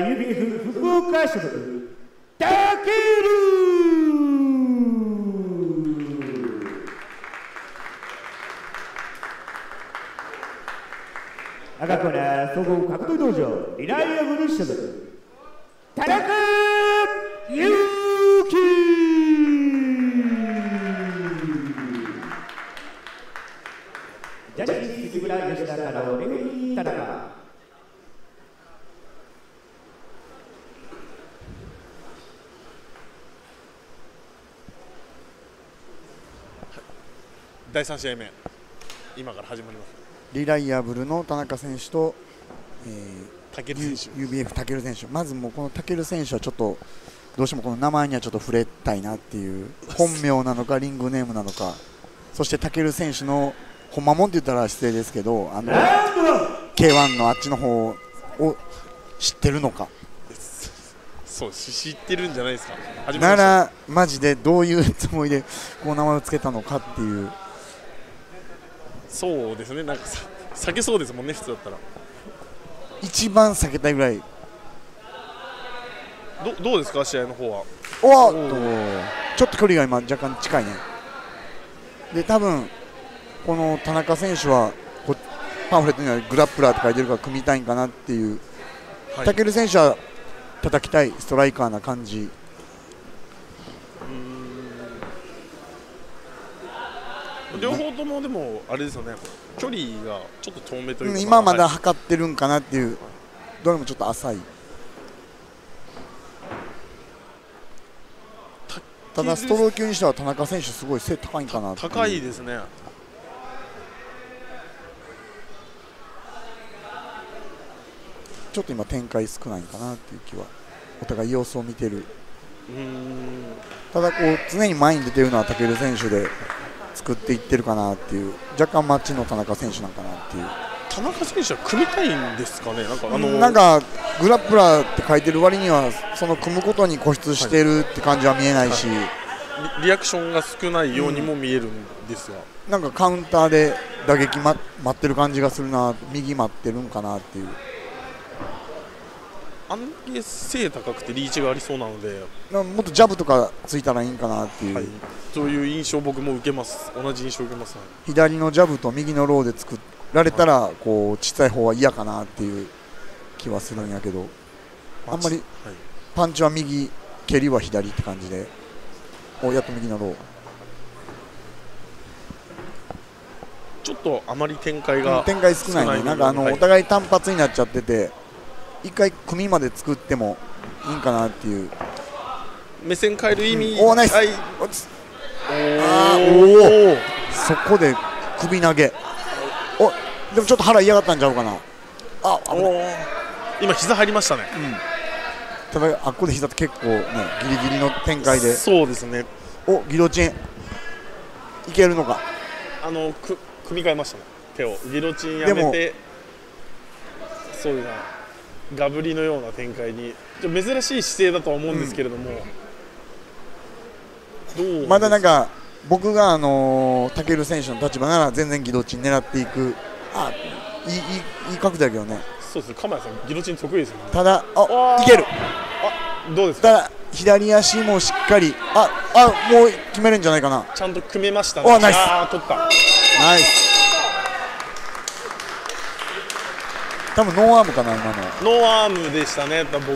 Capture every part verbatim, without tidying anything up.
ユービーエフ 福岡所属たける。赤コーナー総合格闘道場リライアブル所属田中裕樹。ジャッジ杉村吉田からのレフェリー田中。 だいさん試合目今から始まります。 リライアブルの田中選手と、えー、 タケル選手ユービーエフ タケル選手。まずもうこのタケル選手はちょっとどうしてもこの名前にはちょっと触れたいなっていう、本名なのかリングネームなのか、そしてタケル選手のほんまもんって言ったら失礼ですけど、あの ケーワン のあっちの方を知ってるのか。 そう知ってるんじゃないですか。 ならマジでどういうつもりでこう名前を付けたのかっていう。 そうですね、なんかさ避けそうですもんね、普通だったら。 一番避けたいぐらい。 どどうですか、試合の方は。 おっとちょっと距離が今若干近いね。で多分この田中選手はこパンフレットにはグラップラーって書いてるから組みたいんかなっていう、はい、タケル選手は叩きたいストライカーな感じ。 両方ともでもあれですよね、距離がちょっと遠めというか、 今まだ測ってるんかなっていう、はい、どれもちょっと浅い。ただストロー級にしては田中選手すごい背高いんかなっていう。 高いですね。 ちょっと今展開少ないんかなっていう気は、お互い様子を見てる。 うーん、 ただこう常に前に出てるのはタケル選手で作っていってるかなっていう、若干マッチの田中選手なんかなっていう。 田中選手は組みたいんですかね。なんかあのなんかグラップラーって書いてる割にはその組むことに固執してるって感じは見えないし、 はいはい、リ, リアクションが少ないようにも見えるんですが、 うん、なんかカウンターで打撃、ま、待ってる感じがするな、右待ってるんかなっていう。 あんだけ背高くてリーチがありそうなので、 もっとジャブとかついたらいいんかなっていう、はい、 そういう印象僕も受けます。同じ印象を受けます、ね、 左のジャブと右のローで作られたらこう小さい方は嫌かなっていう気はするんやけど、あんまりパンチは右、蹴りは左って感じで。おやっと右のロー、 ちょっとあまり展開が、 うん、展開少ないね。なんかあの、はい、お互い単発になっちゃってて、一回組まで作ってもいいんかなっていう。 目線変える意味、 うん、おーナイス、はい、あーおおそこで首投げ。おでもちょっと腹嫌がったんちゃうかな。あお今膝入りましたね、 うん、ただあっこで膝って結構ねギリギリの展開で。 そうですね。 おギロチンいけるのか。 あのく組み替えましたね、手をギロチンやめて、そういうなガブリのような展開に、ちょっと珍しい姿勢だとは思うんですけれども、 うん、どうまだなんか僕があのー、タケル選手の立場なら全然ギロチン狙っていく。あいいいいいい角度だけどね。 そうですね、鎌谷さんギロチン得意ですよね。 ただあいける。 あどうですか。 ただ左足もしっかりああもう決めるんじゃないかな。 ちゃんと組めましたね。 おナイス、 あ取ったナイス。多分ノーアームかな今の。 ノーアームでしたね。僕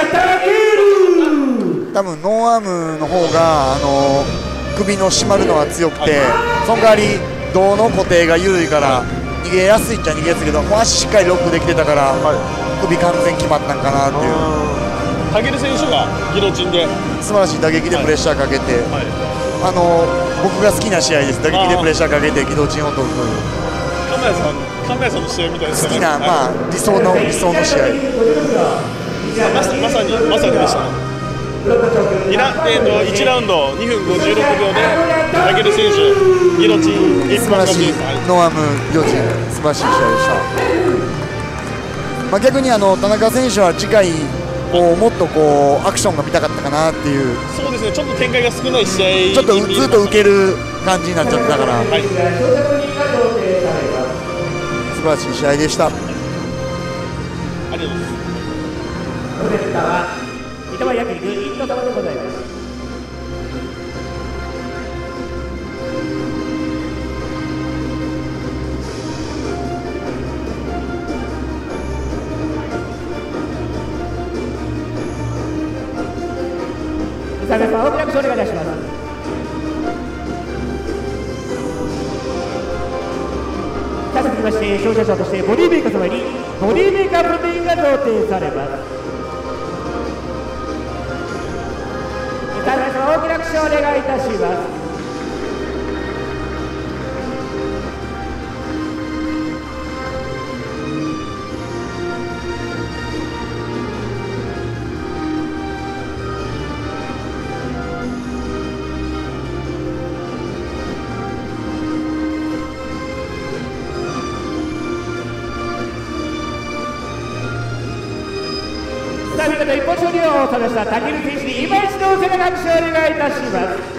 多分ノーアームの方があの首の締まるのが強くて、はい、その代わり胴の固定が緩いから逃げやすいっちゃ逃げやすいけど、足しっかりロックできてたから、はい、首完全決まったんかなっていう。 タケル選手がギロチンで素晴らしい打撃でプレッシャーかけて、はい、あの僕が好きな試合です。打撃でプレッシャーかけてギロチンを取るという。 鎌谷さん神谷さんの試合みたいですね。 好きな、まあ、理想の理想の試合。 まさまさにまさにでした。にラえー、といちラウンドにふんごじゅうろくびょうでタケル選手ギロチン素晴らしいノーアームギロチン素晴らしい試合でした。まあ、逆にあの田中選手は次回こうもっとこうアクションが見たかったかなっていう。 そうですね、ちょっと展開が少ない試合、 ちょっとずっと受ける感じになっちゃったから、はい、素晴らしい試合でした。ありがとうございます。 プレゼンターは板前焼肉インド様でございます。さあ皆様大きな拍手をお願いいたします。さあ続きまして表彰賞としてボディメーカー様にボディメーカープロテインが贈呈されます。さあ皆様大きな拍手をお願いいたします。さあ見事一本勝利を収めました武尊選手に今一度お背中拍手をお願いいたします。